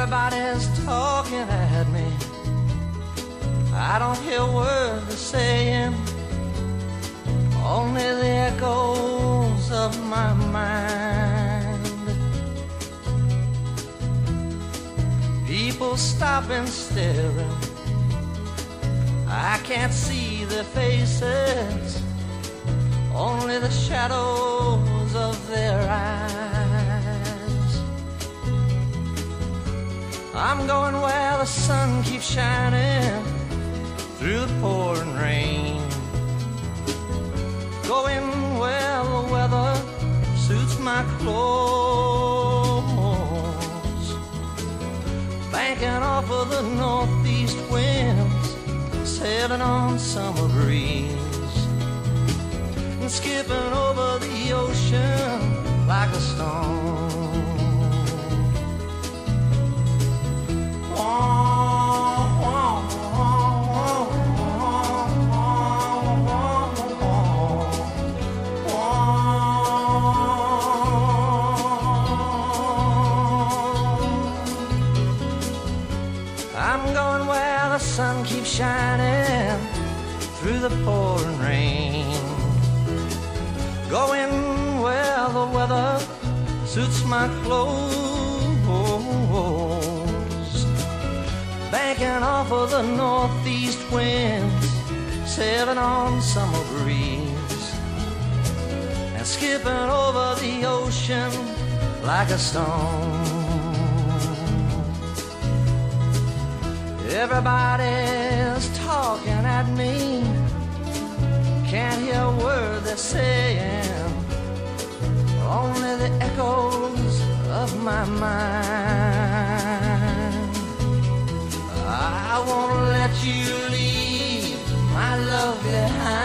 Everybody's talking at me. I don't hear words they're saying, only the echoes of my mind. People stop and staring, I can't see their faces, only the shadows of their eyes. I'm going where the sun keeps shining through the pouring rain, going where the weather suits my clothes, banking off of the northeast winds, sailing on summer breeze, and skipping over the ocean like a stone. I'm going where the sun keeps shining through the pouring rain, going where the weather suits my clothes, banking off of the northeast winds, sailing on summer breeze, and skipping over the ocean like a stone. Everybody's talking at me, can't hear a word they're saying, only the echoes of my mind. I won't let you leave my love behind.